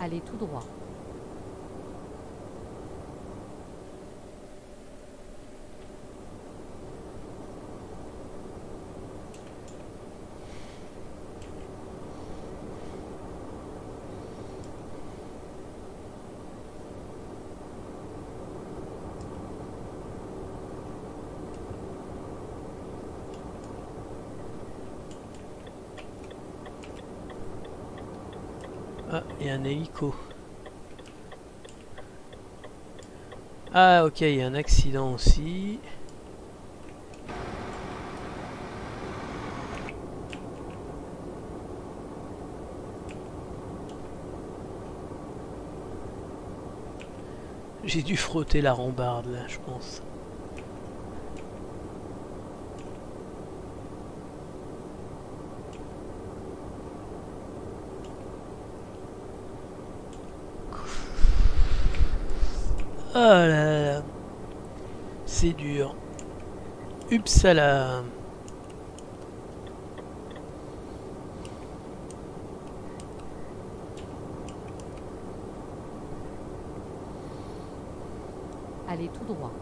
Allez tout droit. Ah, il y a un hélico. Ah ok, il y a un accident aussi. J'ai dû frotter la rambarde là, je pense. Oh là là, c'est dur. Uppsala. Allez tout droit.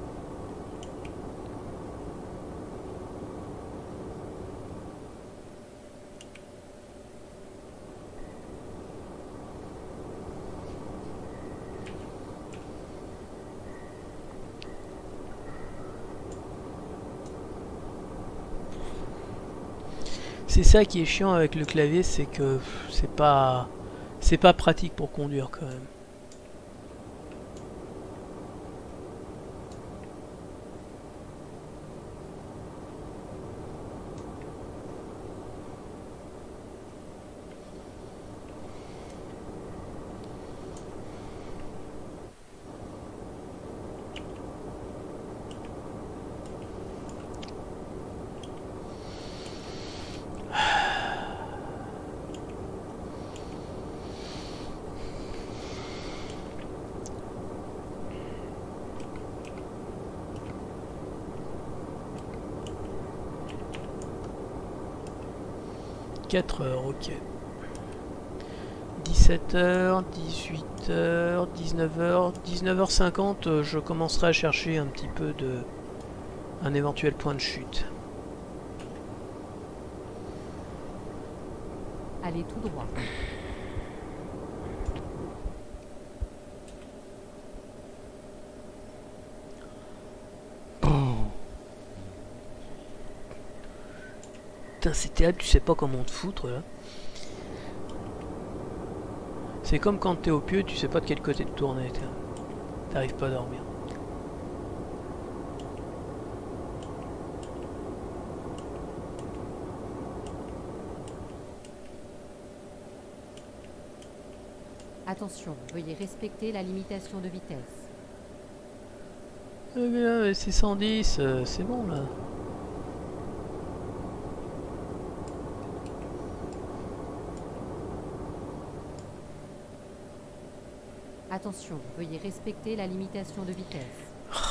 C'est ça qui est chiant avec le clavier, c'est que c'est pas pratique pour conduire quand même. Quatre heures, ok. 17h, 18h, 19h, 19h50, je commencerai à chercher un petit peu un éventuel point de chute. Allez tout droit. Putain, c'est terrible, tu sais pas comment te foutre là. C'est comme quand t'es au pieu, tu sais pas de quel côté te tourner. T'arrives pas à dormir. Attention, veuillez respecter la limitation de vitesse. Eh bien, c'est 110, c'est bon là. Attention, veuillez respecter la limitation de vitesse.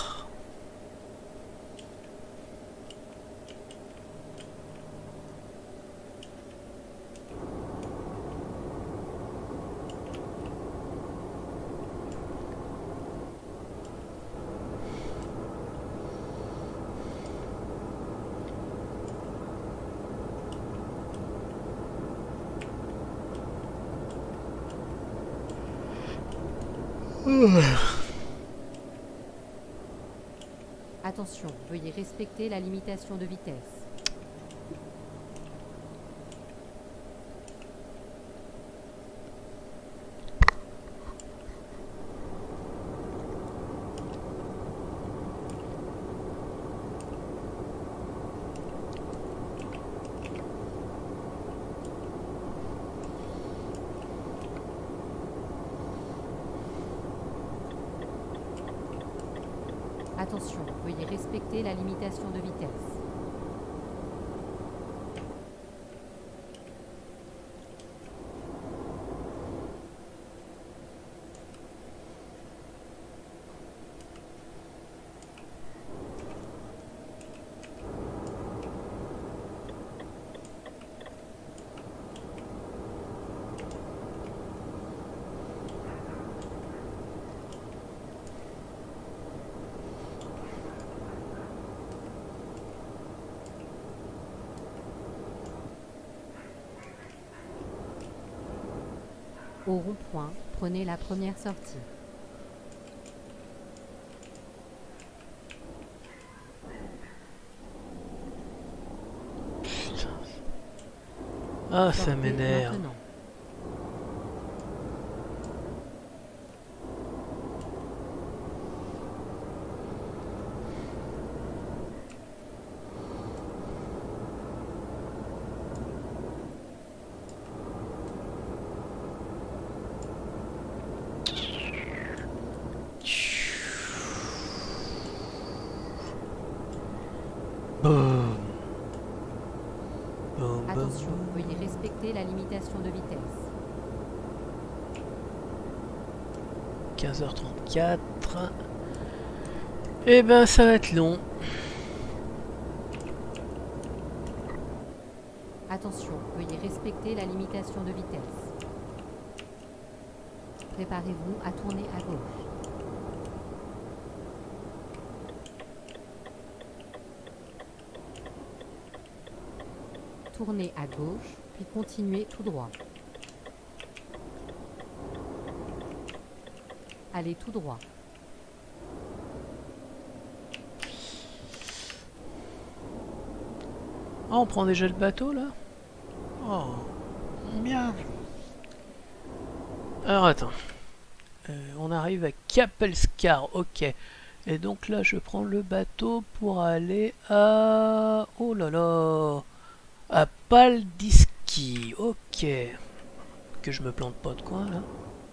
Attention, veuillez respecter la limitation de vitesse. Attention, veuillez respecter la limitation de vitesse. Au rond-point, prenez la première sortie. Putain. Ah, ça Sortez m'énerve. maintenant. Boum. Boum, Attention, boum. veuillez respecter la limitation de vitesse. 15h34. Eh ben, ça va être long. Attention, veuillez respecter la limitation de vitesse. Préparez-vous à tourner à gauche. Tournez à gauche, puis continuez tout droit. Allez tout droit. Ah, on prend déjà le bateau là? Oh, bien. Alors attends. On arrive à Kapellskär, ok. Et donc là, je prends le bateau pour aller à... Oh là là, à Paldiski, ok. Que je me plante pas de coin là.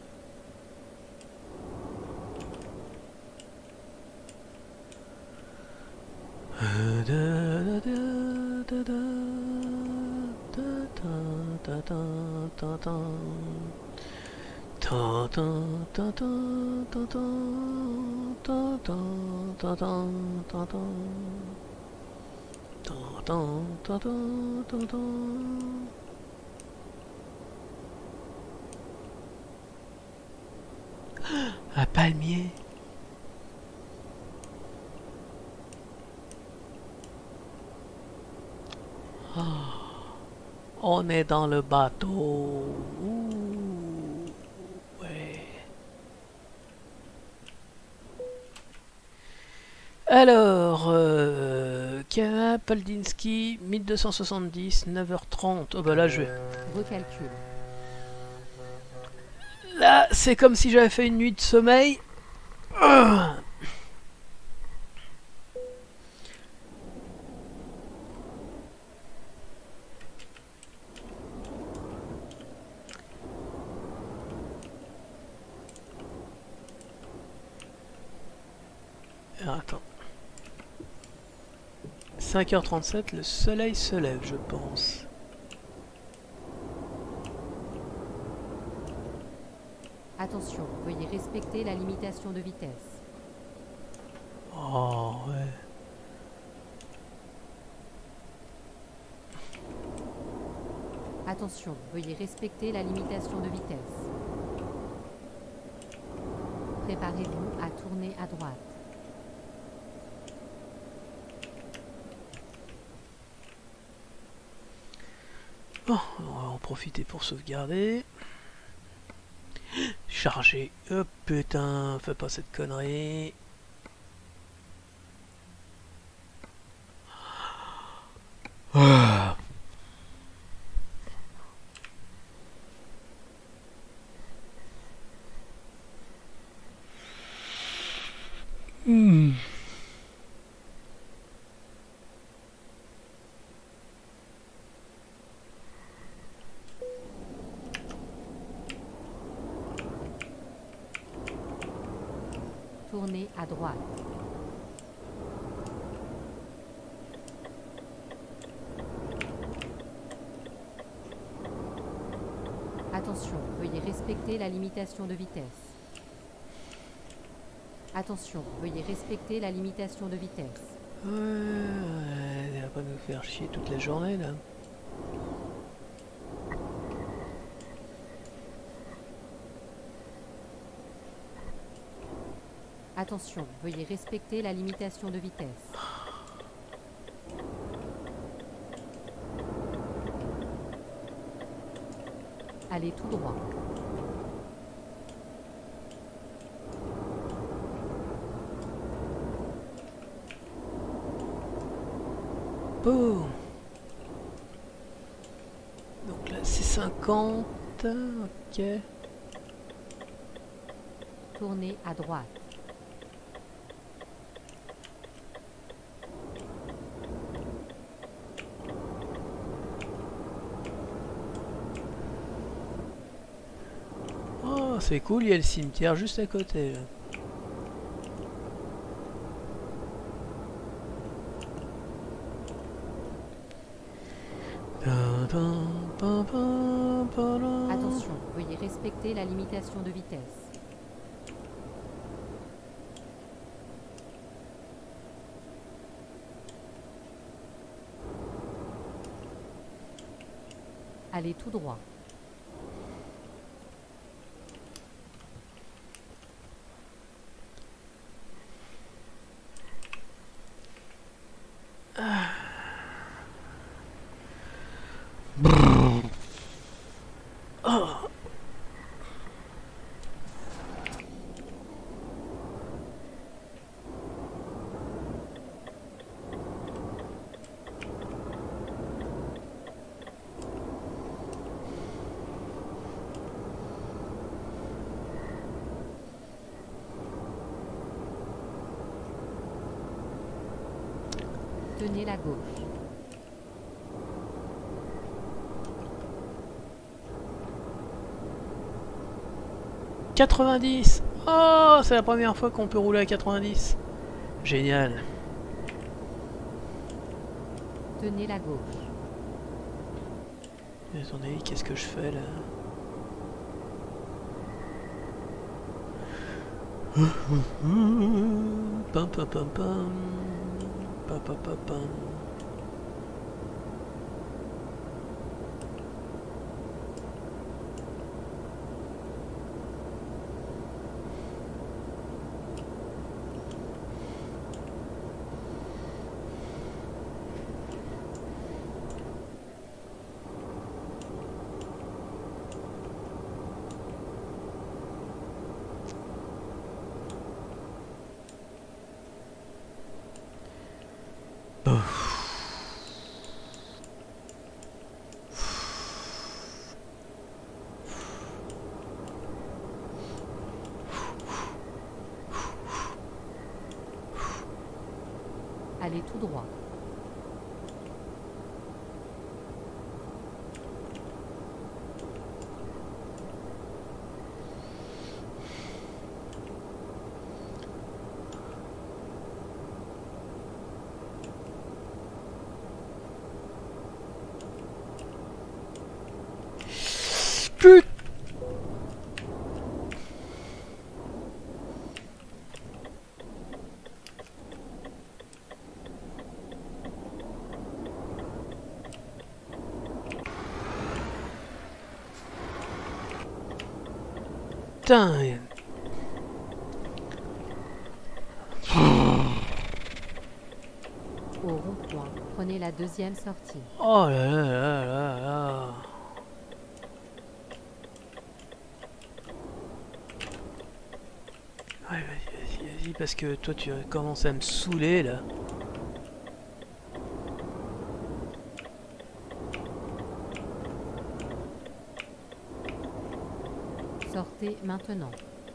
Un palmier. Oh, on est dans le bateau. Ouh, ouais. Alors, Paldiski, 1270, 9h30. Oh bah là, je vais... Recalcule. Là, c'est comme si j'avais fait une nuit de sommeil. Alors, attends. 5h37, le soleil se lève, je pense. Attention, veuillez respecter la limitation de vitesse. Oh, ouais. Attention, veuillez respecter la limitation de vitesse. Préparez-vous à tourner à droite. Bon, on va en profiter pour sauvegarder. Charger. Oh putain, fais pas cette connerie. Ah. Hmm. Tournez à droite. Attention, veuillez respecter la limitation de vitesse. Attention, veuillez respecter la limitation de vitesse. Ouais, elle va pas nous faire chier toute la journée là. Attention, veuillez respecter la limitation de vitesse. Allez tout droit. Oh. Donc là c'est 50. Ok. Tournez à droite. Oh, c'est cool, il y a le cimetière juste à côté. Là. Attention, veuillez respecter la limitation de vitesse. Allez tout droit. Oh. Tenez la gauche. « 90 ! Oh, c'est la première fois qu'on peut rouler à 90. Génial. Tenez la gauche. Attendez, qu'est-ce que je fais là? Pam pam pam pam. Pam pam pam pam. Allez tout droit. Putain. Au rond-point, prenez la deuxième sortie. Oh là là là là là. Ouais, vas-y, parce que toi tu commences à me saouler là. Sortez maintenant.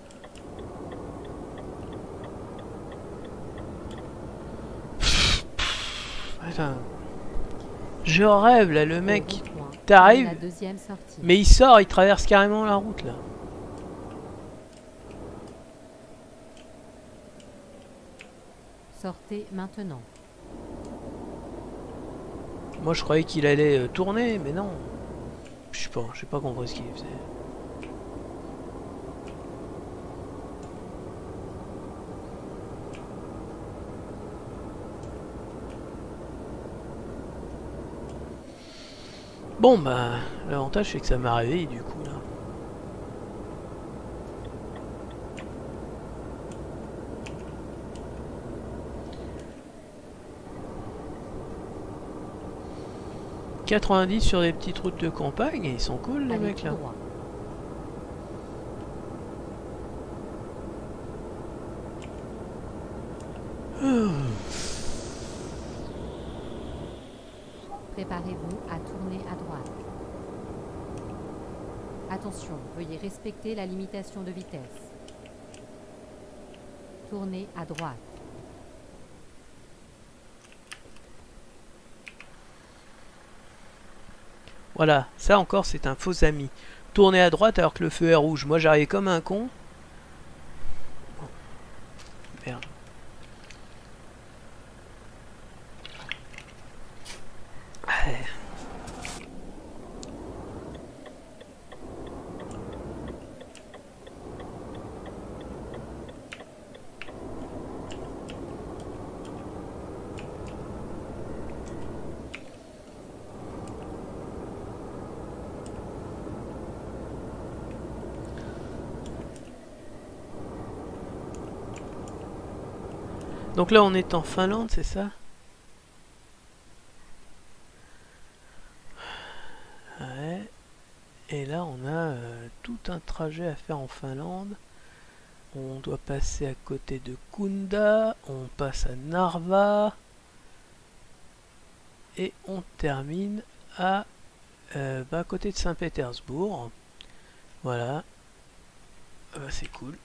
Attends. Je rêve là, le mec. Au rond-point, T'arrives, prenez la deuxième sortie. mais il sort, il traverse carrément la route là. Sortez maintenant. Moi je croyais qu'il allait tourner, mais non. Je sais pas compris ce qu'il faisait. Bon bah, l'avantage c'est que ça m'a réveillé du coup là. « 90 sur des petites routes de campagne, et ils sont cool les Allez mecs tout là. droit. Préparez-vous à tourner à droite. Attention, veuillez respecter la limitation de vitesse. Tournez à droite. Voilà, ça encore c'est un faux ami. Tourner à droite alors que le feu est rouge. Moi j'arrive comme un con. Merde. Ouais. Donc là on est en Finlande, c'est ça? Ouais. Et là on a tout un trajet à faire en Finlande. On doit passer à côté de Kunda, on passe à Narva. Et on termine à côté de Saint-Pétersbourg. Voilà. C'est cool.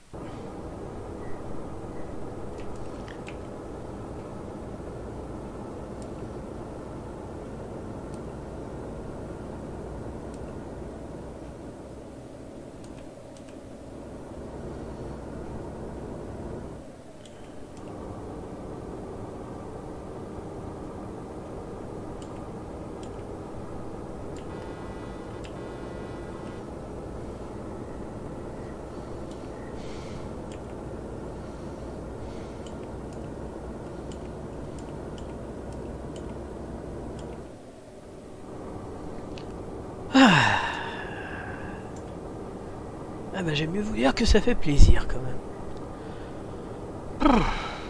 Ah bah j'aime mieux vous dire que ça fait plaisir quand même.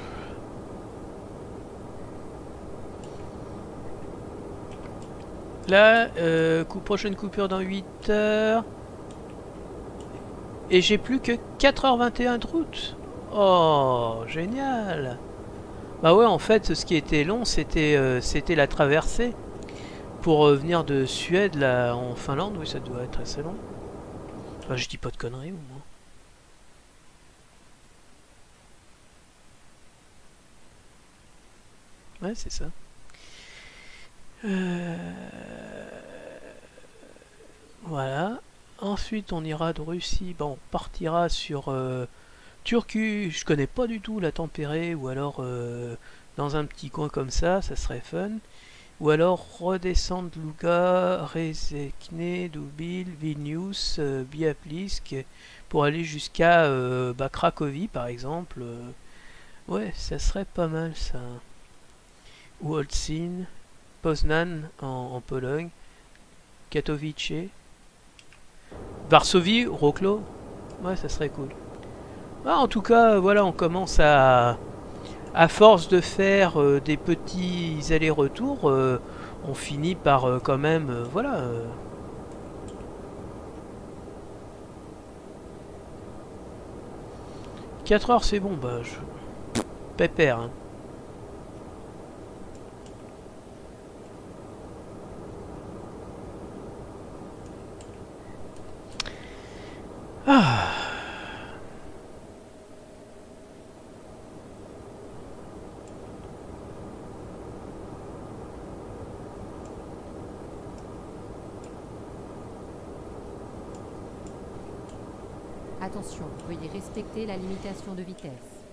Là, prochaine coupure dans 8 heures. Et j'ai plus que 4h21 de route. Oh, génial. Bah ouais, en fait, ce qui était long, c'était la traversée. Pour venir de Suède là, en Finlande, oui, ça doit être assez long. Enfin, je dis pas de conneries, au moins. Ouais, c'est ça. Voilà. Ensuite, on ira de Russie. Bon, on partira sur Turku. Je connais pas du tout la tempérée. Ou alors dans un petit coin comme ça serait fun. Ou alors redescendre Luga, Rezekne, Dubil, Vilnius, Biaplisk pour aller jusqu'à Cracovie par exemple. Ouais, ça serait pas mal ça. Ou Olsztyn, Poznan en Pologne, Katowice, Varsovie, Wrocław. Ouais, ça serait cool. Ah, en tout cas, voilà, on commence à force de faire des petits allers-retours, on finit par quand même, voilà. 4 heures c'est bon, bah je... Pépère. Hein. Ah. Attention, veuillez respecter la limitation de vitesse.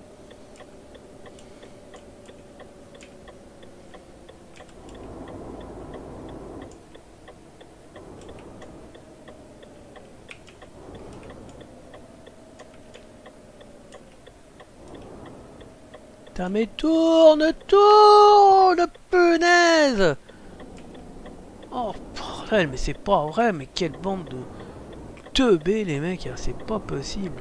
Putain, mais tourne, tourne, punaise! Oh, bordel, mais c'est pas vrai, mais quelle bande de teubés, les mecs, c'est pas possible.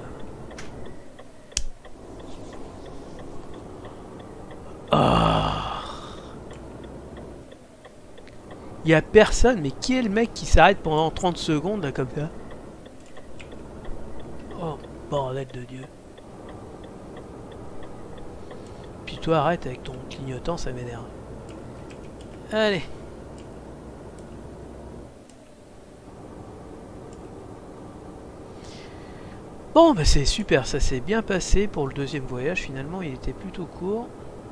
Ah. Y a personne, mais qui est le mec qui s'arrête pendant 30 secondes, là, comme ça? Oh, bordel de Dieu. Puis toi, arrête avec ton clignotant, ça m'énerve. Allez. Bon, bah c'est super, ça s'est bien passé pour le deuxième voyage. Finalement, il était plutôt court.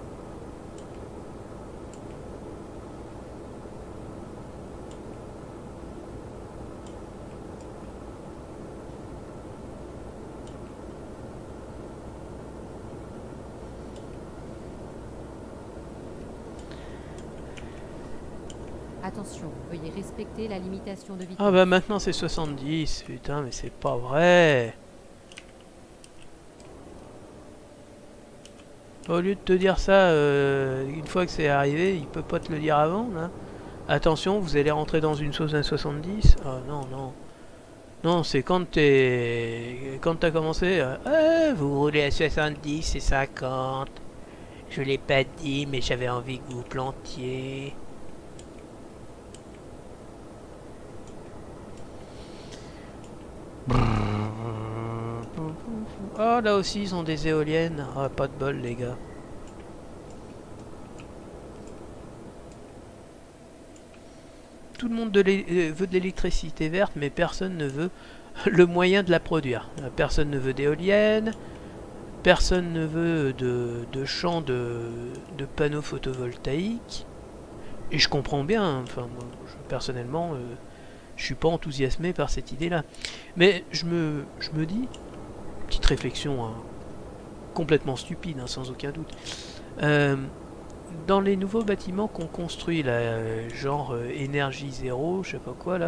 Attention, veuillez respecter la limitation de vitesse. Ah bah maintenant c'est 70, putain, mais c'est pas vrai. Au lieu de te dire ça, une fois que c'est arrivé, il peut pas te le dire avant, là. Attention, vous allez rentrer dans une sauce à 70. Ah non, non. Non, c'est quand t'as commencé, vous roulez à 70 et 50. Je l'ai pas dit, mais j'avais envie que vous plantiez. Oh, là aussi, ils ont des éoliennes. Ah, pas de bol, les gars. Tout le monde veut de l'électricité verte, mais personne ne veut le moyen de la produire. Personne ne veut d'éoliennes. Personne ne veut de champs de panneaux photovoltaïques. Et je comprends bien. Enfin, moi, personnellement, je suis pas enthousiasmé par cette idée-là. Mais je me dis, petite réflexion, hein, complètement stupide, hein, sans aucun doute. Dans les nouveaux bâtiments qu'on construit, là, genre énergie zéro, je sais pas quoi, là.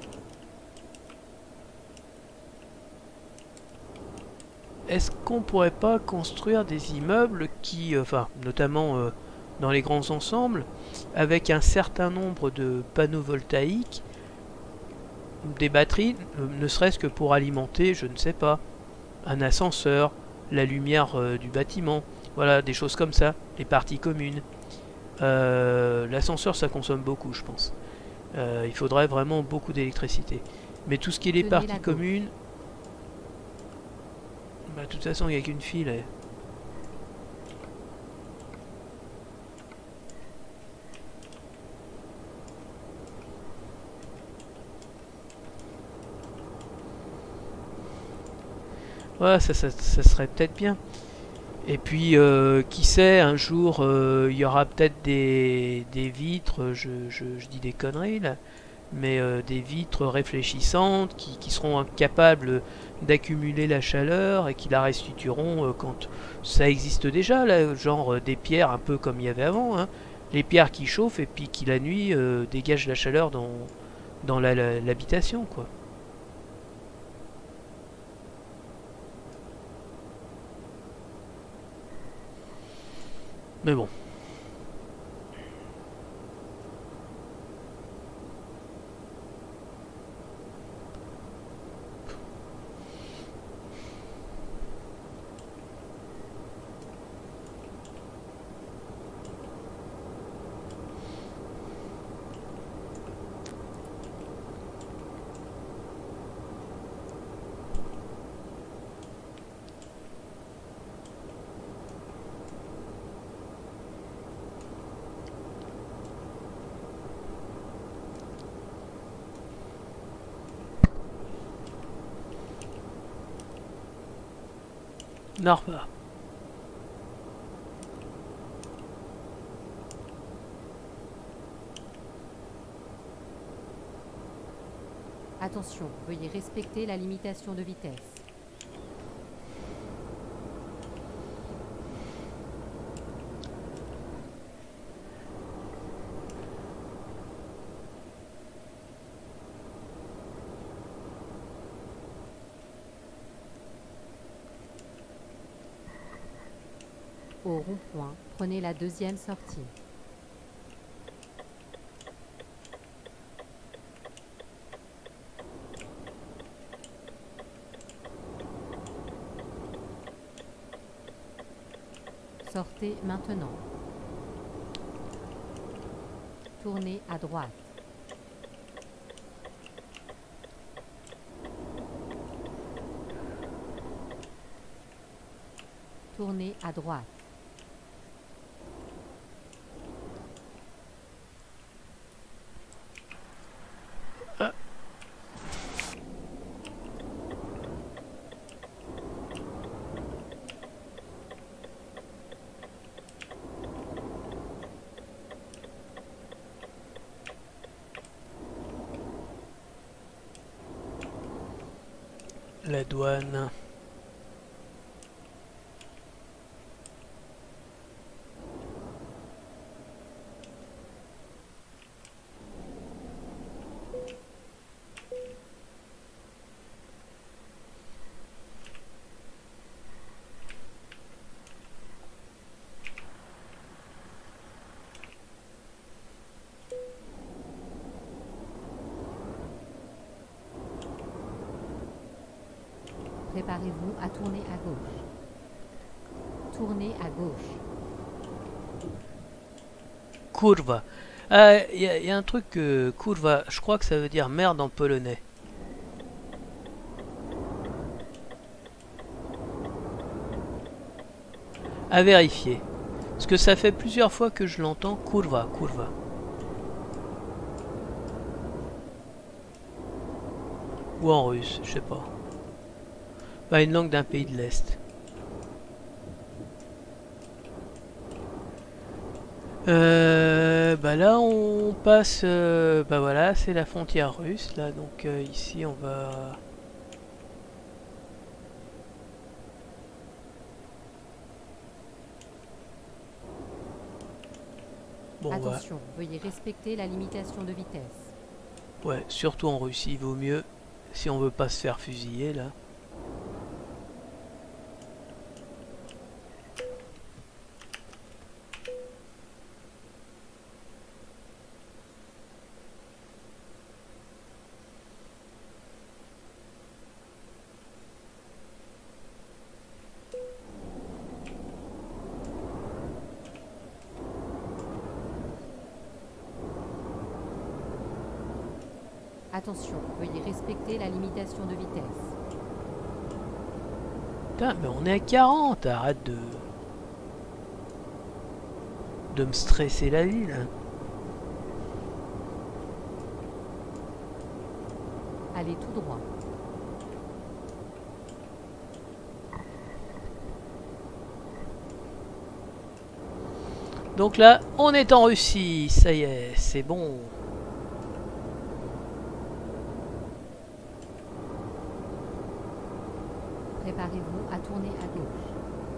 Est-ce qu'on pourrait pas construire des immeubles qui, enfin, notamment dans les grands ensembles, avec un certain nombre de panneaux voltaïques, des batteries, ne serait-ce que pour alimenter, je ne sais pas, un ascenseur, la lumière du bâtiment, voilà, des choses comme ça, les parties communes. L'ascenseur, ça consomme beaucoup, je pense. Il faudrait vraiment beaucoup d'électricité. Mais tout ce qui est les parties communes, bah, de toute façon, il n'y a qu'une file. Ouais, ça serait peut-être bien. Et puis, qui sait, un jour, il y aura peut-être des vitres, je dis des conneries là, mais des vitres réfléchissantes qui seront capables d'accumuler la chaleur et qui la restitueront quand ça existe déjà, là, genre des pierres un peu comme il y avait avant, hein, les pierres qui chauffent et puis qui la nuit dégagent la chaleur dans l'habitation, quoi. Mais bon. Norma. Attention, veuillez respecter la limitation de vitesse. Au rond-point, prenez la deuxième sortie. Sortez maintenant. Tournez à droite. Tournez à droite. la douane. Préparez-vous à tourner à gauche. Tournez à gauche. Kurwa. Y a un truc que kurwa, je crois que ça veut dire merde en polonais. À vérifier. Parce que ça fait plusieurs fois que je l'entends. Kurwa, kurwa. Ou en russe, je sais pas. Bah, une langue d'un pays de l'Est. Bah là on passe, bah voilà, c'est la frontière russe là, donc ici on va... Bon, Attention, veuillez respecter la limitation de vitesse. ouais, surtout en Russie, il vaut mieux si on veut pas se faire fusiller là. Attention, veuillez respecter la limitation de vitesse. Putain, mais on est à 40, arrête de me stresser la vie là. Allez tout droit. Donc là, on est en Russie, ça y est, c'est bon. Préparez-vous à tourner à gauche.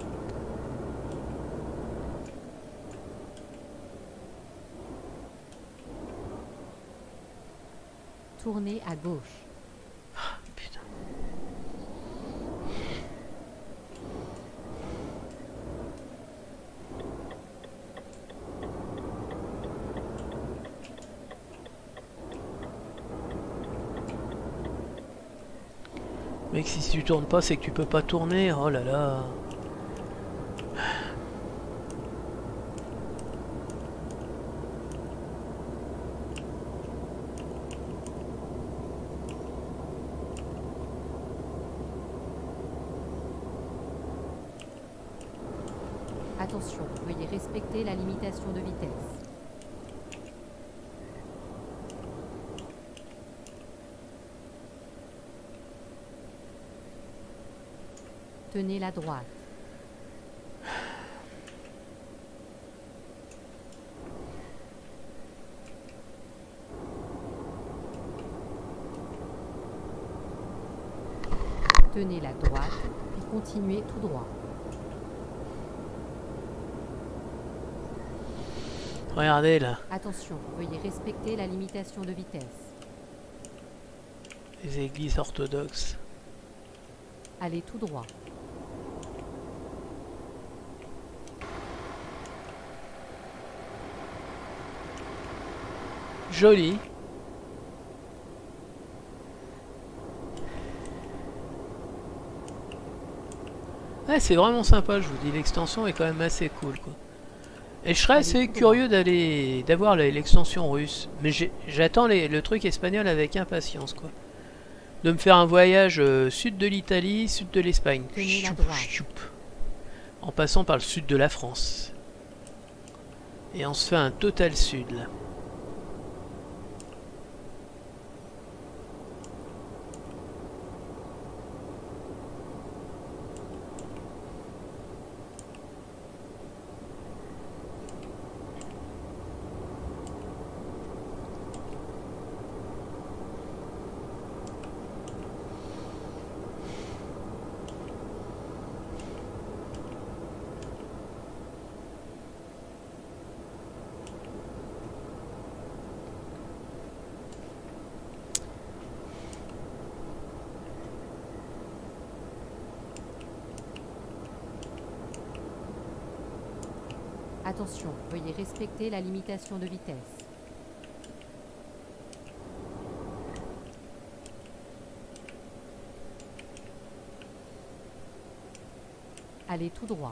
Tournez à gauche. Putain. Mec, si tu tournes pas, c'est que tu peux pas tourner. Oh là là. Attention, veuillez respecter la limitation de vitesse. Tenez la droite. Tenez la droite, puis continuez tout droit. Regardez là, Attention, veuillez respecter la limitation de vitesse. les églises orthodoxes. Allez tout droit. Joli. Ouais, c'est vraiment sympa, je vous dis, l'extension est quand même assez cool quoi. Et je serais assez curieux d'avoir l'extension russe, mais j'attends le truc espagnol avec impatience quoi. De me faire un voyage sud de l'Italie, sud de l'Espagne, en passant par le sud de la France. Et on se fait un total sud là. Attention, veuillez respecter la limitation de vitesse. Allez tout droit.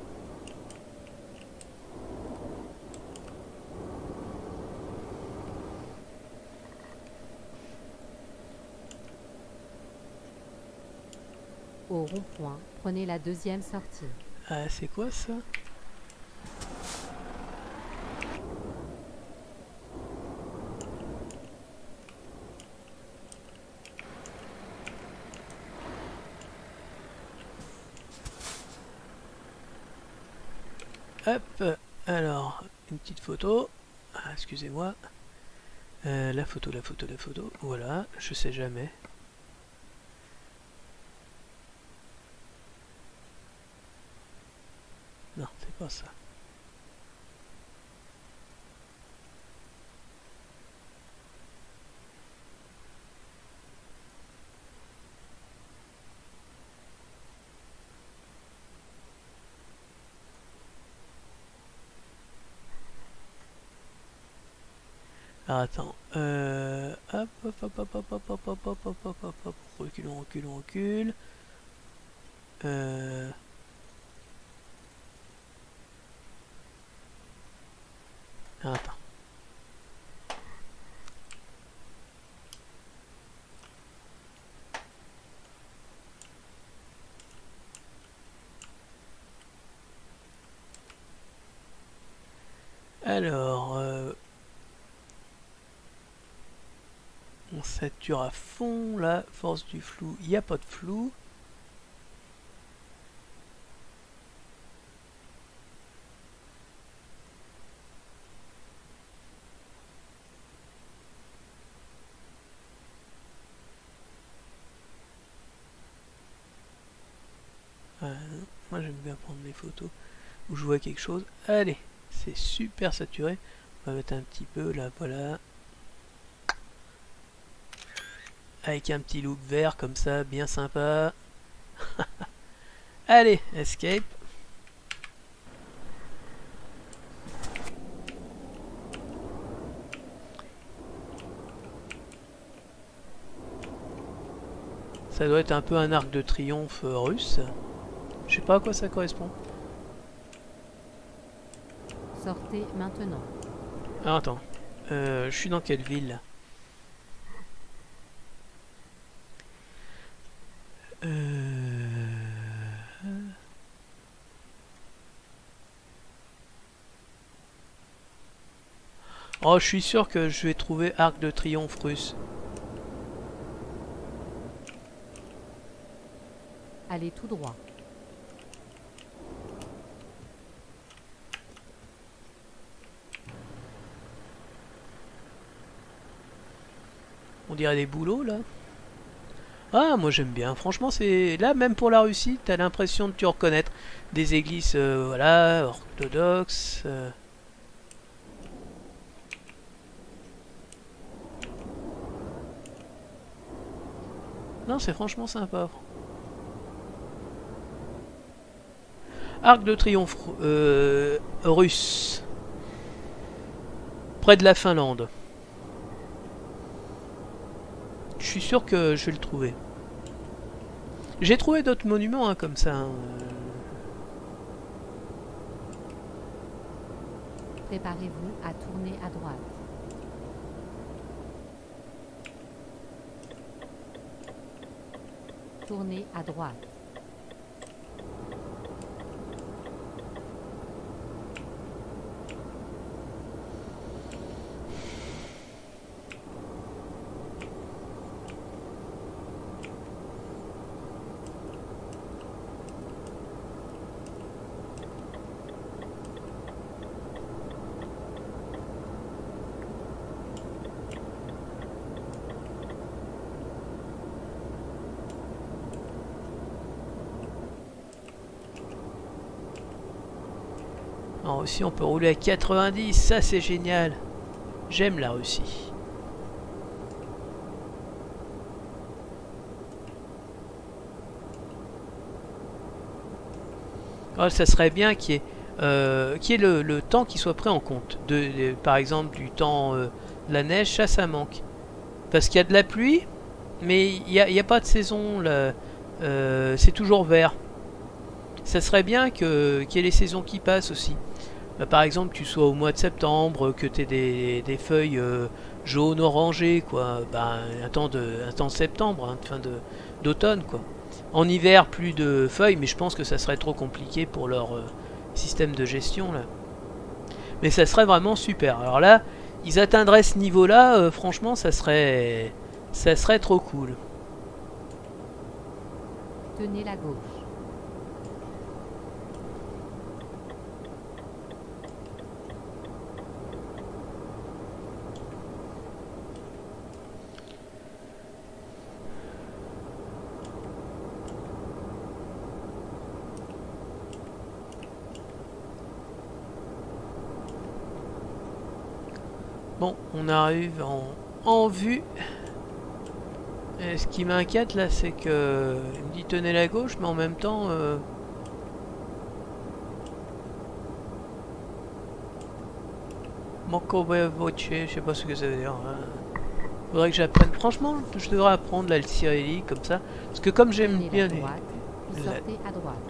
Au rond-point, prenez la deuxième sortie. Ah, c'est quoi ça? Hop, alors, une petite photo. Ah, excusez-moi. La photo, la photo, la photo. Voilà, je sais jamais. Non, c'est pas ça. Alors, attends. Hop, hop, hop, hop, hop, hop, hop, hop, hop, hop, hop, hop, hop. Reculons, reculons, recule. Attends. Alors, on sature à fond la force du flou. Il n'y a pas de flou. Moi j'aime bien prendre des photos où je vois quelque chose. Allez, c'est super saturé. On va mettre un petit peu là, voilà. Avec un petit look vert comme ça, bien sympa. Allez, escape. Ça doit être un peu un arc de triomphe russe. Je sais pas à quoi ça correspond. Sortez maintenant. Ah, attends, je suis dans quelle ville? Oh, je suis sûr que je vais trouver arc de triomphe russe. Allez tout droit. On dirait des boulots là. Ah, moi j'aime bien. Franchement, c'est là même pour la Russie, t'as l'impression de te reconnaître des églises, voilà, orthodoxes. Non, c'est franchement sympa. Arc de triomphe russe. Près de la Finlande. Je suis sûr que je vais le trouver. J'ai trouvé d'autres monuments hein, comme ça. Hein. Préparez-vous à tourner à droite. Tournez à droite. En Russie, on peut rouler à 90, ça c'est génial. J'aime la Russie. Oh, ça serait bien qu'il y ait qui est le temps qui soit pris en compte. Par exemple, du temps de la neige, ça manque. Parce qu'il y a de la pluie, mais il n'y a pas de saison. C'est toujours vert. Ça serait bien qu'il y ait les saisons qui passent aussi. Par exemple, tu sois au mois de septembre, que tu aies des feuilles jaunes, orangées, quoi. Un temps de septembre, hein, fin d'automne, quoi. En hiver, plus de feuilles, mais je pense que ça serait trop compliqué pour leur système de gestion, là. Mais ça serait vraiment super. Alors là, ils atteindraient ce niveau-là, franchement, ça serait trop cool. Tenez la gauche. Bon, on arrive en vue. Et ce qui m'inquiète là, c'est que il me dit tenez la gauche, mais en même temps, Manco voce, je sais pas ce que ça veut dire. Faudrait que j'apprenne. Franchement, je devrais apprendre là le cyrillique comme ça, parce que comme j'aime bien les. Sortez à droite.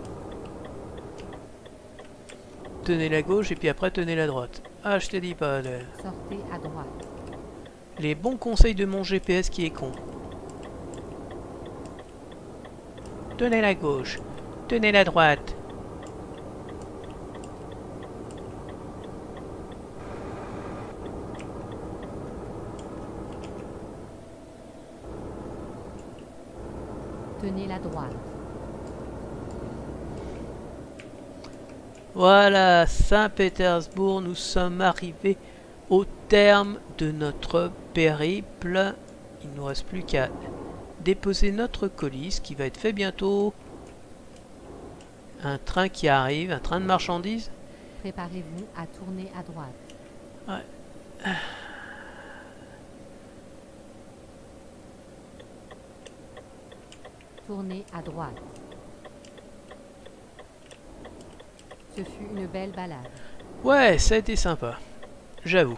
Tenez la gauche et puis après tenez la droite. Ah, je te dis pas. Sortez à droite. Les bons conseils de mon GPS qui est con. Tenez la gauche. Tenez la droite. Tenez la droite. Voilà, Saint-Pétersbourg, nous sommes arrivés au terme de notre périple. Il ne nous reste plus qu'à déposer notre colis, ce qui va être fait bientôt. Un train qui arrive, un train de marchandises. Préparez-vous à tourner à droite. Ouais. Tournez à droite. Ce fut une belle balade. Ouais, ça a été sympa. J'avoue.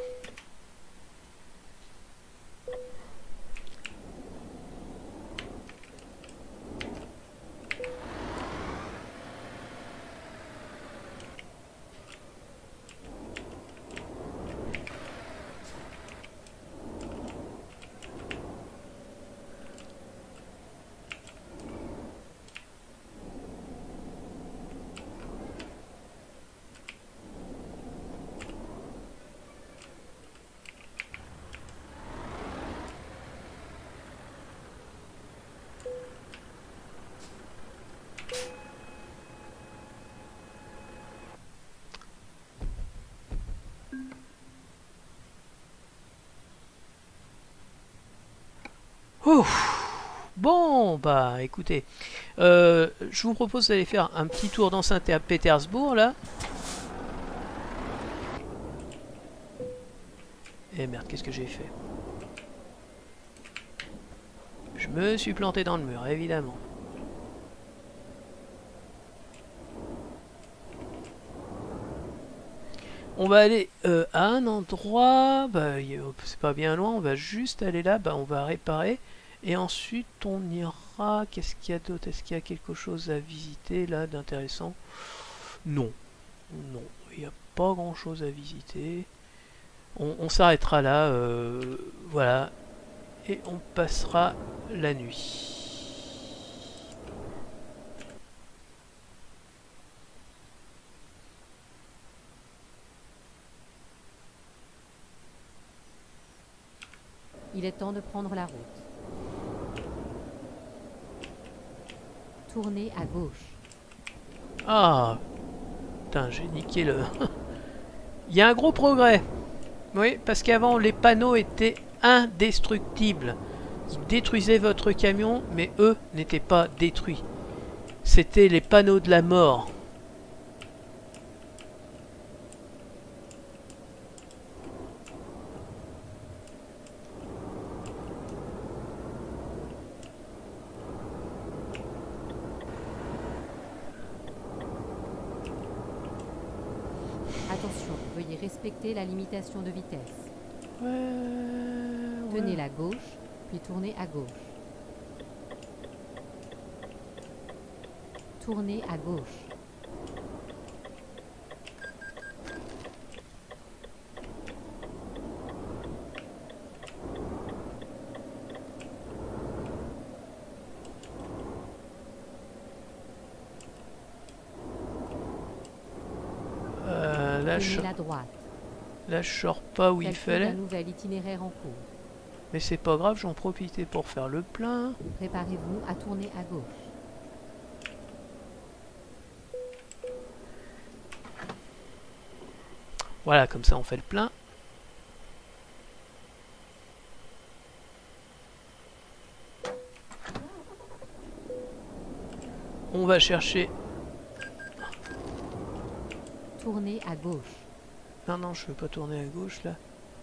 Ouf. Bon, bah écoutez, je vous propose d'aller faire un petit tour dans Saint-Pétersbourg là. Et merde, qu'est-ce que j'ai fait? Je me suis planté dans le mur, évidemment. On va aller à un endroit, bah, c'est pas bien loin, on va juste aller là, bah, on va réparer. Et ensuite on ira, qu'est-ce qu'il y a d'autre? Est-ce qu'il y a quelque chose à visiter là d'intéressant? Non, non, il n'y a pas grand chose à visiter. On s'arrêtera là, voilà, et on passera la nuit. Il est temps de prendre la route. Tournez à gauche. Ah, putain, j'ai niqué le... Il y a un gros progrès. Oui, parce qu'avant, les panneaux étaient indestructibles. Ils détruisaient votre camion, mais eux n'étaient pas détruits. C'était les panneaux de la mort. veuillez respecter la limitation de vitesse. Ouais. Tenez la gauche, puis tournez à gauche. Tournez à gauche. Tenez la droite. Là, je sors pas où il fallait. Un nouvel itinéraire en cours. Mais c'est pas grave, j'en profitais pour faire le plein. Préparez-vous à tourner à gauche. Voilà, comme ça on fait le plein. On va chercher... Tournez à gauche. Non, non, je veux pas tourner à gauche, là.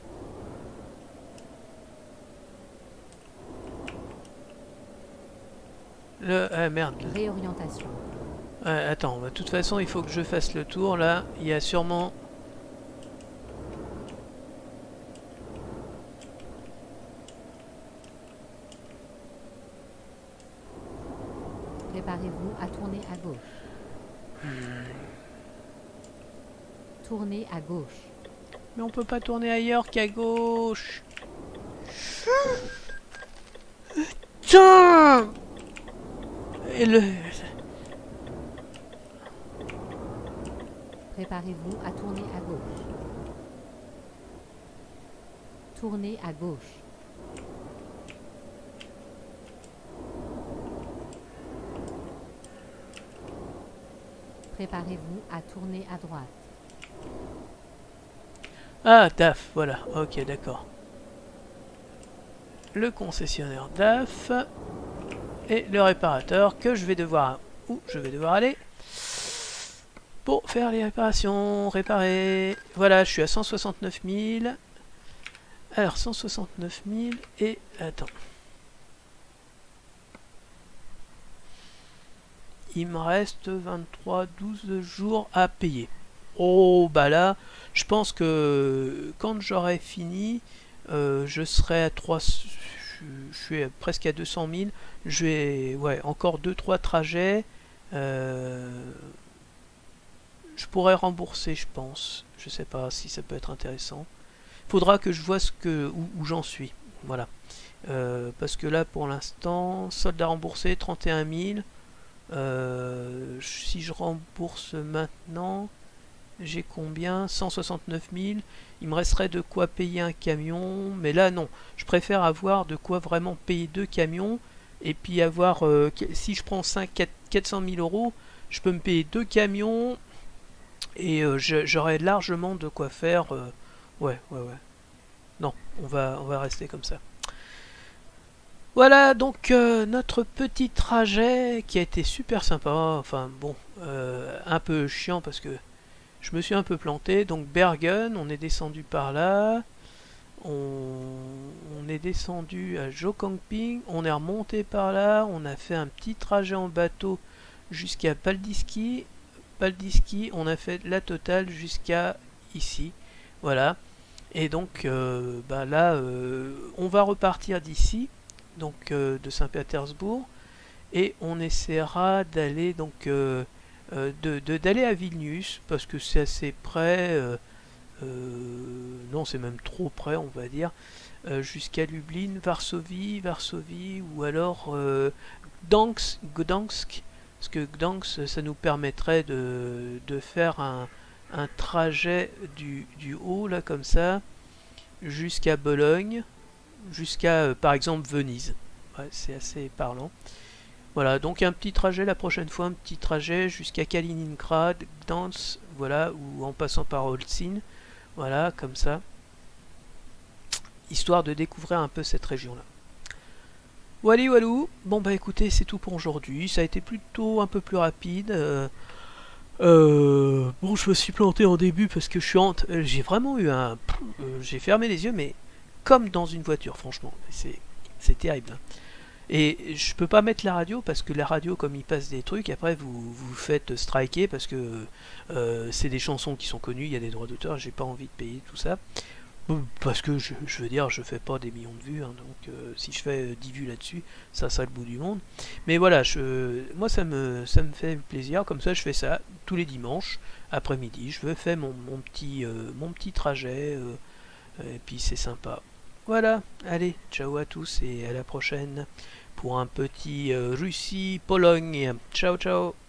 Ah, merde. Réorientation. Attends, de toute façon, il faut que je fasse le tour, là. Il y a sûrement... Préparez-vous à tourner à gauche. Tournez à gauche. Mais on peut pas tourner ailleurs qu'à gauche. Tiens! Et le... Préparez-vous à tourner à gauche. Tournez à gauche. Préparez-vous à tourner à droite. Ah, DAF, voilà. Ok, d'accord. Le concessionnaire DAF. Et le réparateur que je vais devoir... Où je vais devoir aller pour faire les réparations. Réparer. Voilà, je suis à 169 000. Alors, 169 000 et... Attends. Il me reste 12 jours à payer. Oh, bah là, je pense que quand j'aurai fini, je serai à 3... Je suis presque à 200 000. Je vais... Ouais, encore 2-3 trajets. Je pourrais rembourser, je pense. Je sais pas si ça peut être intéressant. Faudra que je vois où j'en suis. Voilà. Parce que là, pour l'instant, solde à rembourser, 31 000. Si je rembourse maintenant, j'ai combien? 169 000. Il me resterait de quoi payer un camion. Mais là, non. Je préfère avoir de quoi vraiment payer 2 camions. Et puis avoir... si je prends 400 000 euros, je peux me payer 2 camions. Et j'aurai largement de quoi faire... ouais. Non, on va rester comme ça. Voilà donc notre petit trajet qui a été super sympa. Enfin bon, un peu chiant parce que je me suis un peu planté. Donc Bergen, on est descendu par là. On est descendu à Jokangping. On est remonté par là. On a fait un petit trajet en bateau jusqu'à Paldiski. On a fait la totale jusqu'à ici. Voilà. Et donc bah là, on va repartir d'ici. Donc de Saint-Pétersbourg, et on essaiera d'aller donc d'aller à Vilnius parce que c'est assez près, non c'est même trop près on va dire, jusqu'à Lublin, Varsovie ou alors Gdansk, parce que Gdansk ça nous permettrait de faire un trajet du haut là comme ça jusqu'à Bologne, jusqu'à par exemple Venise. Ouais, c'est assez parlant. Voilà, donc un petit trajet la prochaine fois, un petit trajet jusqu'à Kaliningrad, Gdansk, voilà, ou en passant par Olsztyn, voilà, comme ça, histoire de découvrir un peu cette région-là. Walou, bon bah écoutez, c'est tout pour aujourd'hui, ça a été plutôt un peu plus rapide. Bon, je me suis planté en début parce que j'ai vraiment eu un... j'ai fermé les yeux, mais comme dans une voiture, franchement. C'est terrible. Et je peux pas mettre la radio parce que la radio, comme il passe des trucs, après vous faites striker parce que c'est des chansons qui sont connues, il y a des droits d'auteur, j'ai pas envie de payer tout ça. Parce que je veux dire, je fais pas des millions de vues, hein, donc si je fais 10 vues là-dessus, ça sera le bout du monde. Mais voilà, moi ça me fait plaisir, comme ça je fais ça tous les dimanches, après-midi, je fais mon petit trajet, et puis c'est sympa. Voilà, allez, ciao à tous et à la prochaine pour un petit Russie-Pologne. Ciao ciao.